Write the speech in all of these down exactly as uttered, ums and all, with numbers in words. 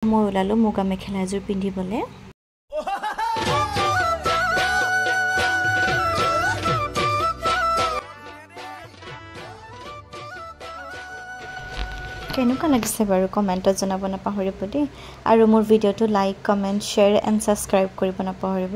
মই ওলালো মুগা মেখেলা এযোৰ পিন্ধিবলৈ। কেনেকুৱা লাগিছে বাৰু কমেণ্টত জনাব নাপাহৰিব দেই, আৰু মোৰ ভিডিঅ'টো like comment share and subscribe কৰিব নাপাহৰিব।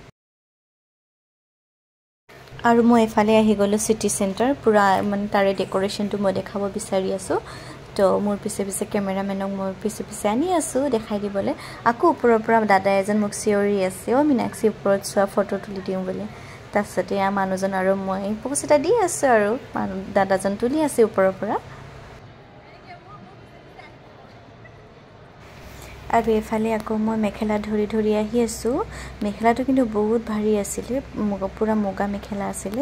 আৰু মই এফালে আহি গ'লোঁ চিটি চেণ্টাৰ, পূৰা মানে তাৰে ডেক'ৰেশ্যনটো মই দেখাব বিচাৰি আছোঁ। তো মোৰ পিছে পিছে কেমেৰামেনক মই পিছে পিছে আনি আছোঁ দেখাই দিবলৈ। আকৌ ওপৰৰ পৰা দাদা এজন মোক চিঞৰি আছে, অ' মীনাক্ষী ওপৰত চোৱা ফটো তুলি দিওঁ বুলি। তাৰপিছতে মানুহজন আৰু মই প'জ এটা দি আছোঁ আৰু দাদাজন তুলি আছে ওপৰৰ পৰা। আৰু এফালে আকৌ মই মেখেলা ধৰি ধৰি আহি আছোঁ। মেখেলাটো কিন্তু বহুত ভাৰী আছিলে, পূৰা মুগা মেখেলা আছিলে।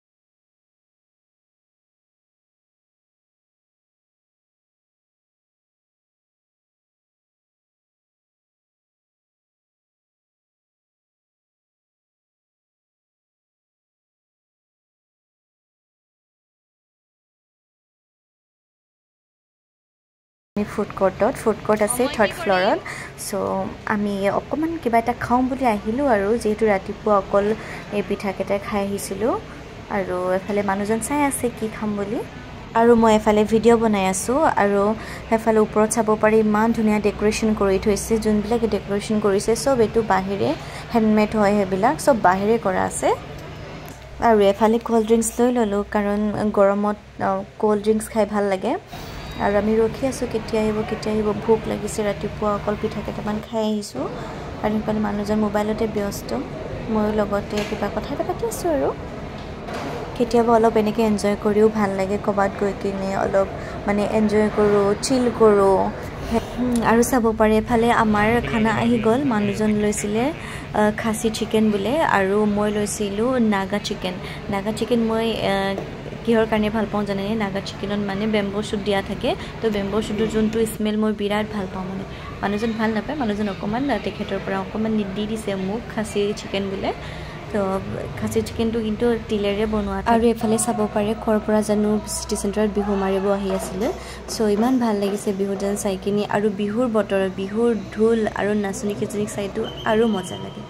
আমি ফুড কোৰ্টত ফুড কোৰ্ট আছে থাৰ্ড ফ্ল'ৰত। চ' আমি অকণমান কিবা এটা খাওঁ বুলি আহিলোঁ আৰু, যিহেতু ৰাতিপুৱা অকল এই পিঠাকেইটাই খাই আহিছিলোঁ। আৰু এফালে মানুহজন চাই আছে কি খাম বুলি, আৰু মই এফালে ভিডিঅ' বনাই আছোঁ। আৰু সেইফালে ওপৰত চাব পাৰি ইমান ধুনীয়া ডেক'ৰেশ্যন কৰি থৈছে। যোনবিলাকে ডেক'ৰেশ্যন কৰিছে চব এইটো বাহিৰে হেণ্ডমেড হয়, সেইবিলাক চব বাহিৰে কৰা আছে। আৰু এফালে ক'ল্ড ড্ৰিংকছ লৈ ল'লোঁ, কাৰণ গৰমত ক'ল্ড ড্ৰিংকছ খাই ভাল লাগে। আৰু আমি ৰখি আছোঁ কেতিয়া আহিব কেতিয়া আহিব, ভোক লাগিছে, ৰাতিপুৱা অকল পিঠা কেইটামান খাই আহিছোঁ। আৰু সেইকাৰণে মানুহজন মোবাইলতে ব্যস্ত, ময়ো লগতে কিবা কথা এটা পাতি আছোঁ। আৰু কেতিয়াবা অলপ এনেকৈ এনজয় কৰিও ভাল লাগে, ক'ৰবাত গৈ কিনে অলপ মানে এনজয় কৰোঁ, চিল কৰোঁ। আৰু চাব পাৰে এফালে আমাৰ খানা আহি গ'ল। মানুহজন লৈছিলে খাচী চিকেন বোলে, আৰু মই লৈছিলোঁ নাগা চিকেন। নাগা চিকেন মই কিহৰ কাৰণে ভাল পাওঁ জানেনে? নাগা চিকেনত মানে বেম্বো শ্বুট দিয়া থাকে, তো বেম্বো শ্বুটৰ যোনটো স্মেল মই বিৰাট ভাল পাওঁ। মানে মানুহজন ভাল নাপায়, মানুহজন অকণমান তেখেতৰ পৰা অকণমান দি দিছে মোক খাচী চিকেন বোলে। তো খাচী চিকেনটো কিন্তু তিলেৰে বনোৱা। আৰু এইফালে চাব পাৰে ক'ৰ পৰা জানো চিটি চেণ্টাৰত বিহু মাৰিব আহি আছিলে। চ' ইমান ভাল লাগিছে বিহু ডান্স চাই কিনি, আৰু বিহুৰ বতৰত বিহুৰ ঢোল আৰু নাচনী কেইজনীক চাইতো আৰু মজা লাগে।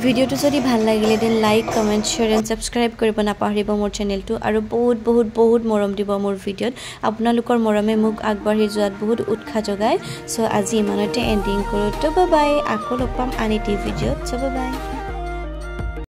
ভিডিওটো যদি ভাল লাগিলে then like comment share and subscribe কৰিব নাপাহৰিব মোৰ চেনেলটো আৰু বহুত বহুত বহুত মৰম দিব মোৰ ভিডিঅ'ত আপোনালোকৰ মৰমে মোক আগবাঢ়ি যোৱাত বহুত উৎসাহ যোগায় সো আজি ইমানতে এণ্ডিং কৰোঁ তো বাই বাই আকৌ লগ পাম আন এটি ভিডিঅ'ত সো বাই বাই